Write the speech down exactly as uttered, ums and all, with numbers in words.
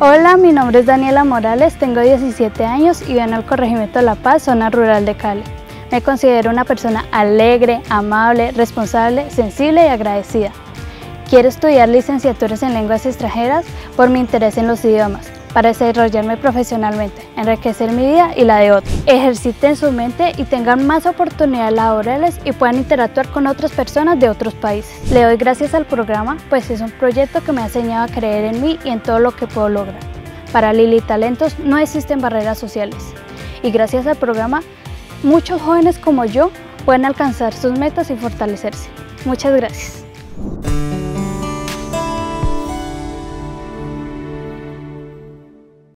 Hola, mi nombre es Daniela Morales, tengo diecisiete años y vivo en el corregimiento de La Paz, zona rural de Cali. Me considero una persona alegre, amable, responsable, sensible y agradecida. Quiero estudiar licenciaturas en lenguas extranjeras por mi interés en los idiomas, para desarrollarme profesionalmente, enriquecer mi vida y la de otros. Ejerciten su mente y tengan más oportunidades laborales y puedan interactuar con otras personas de otros países. Le doy gracias al programa, pues es un proyecto que me ha enseñado a creer en mí y en todo lo que puedo lograr. Para Lili Talentos no existen barreras sociales y gracias al programa, muchos jóvenes como yo pueden alcanzar sus metas y fortalecerse. Muchas gracias.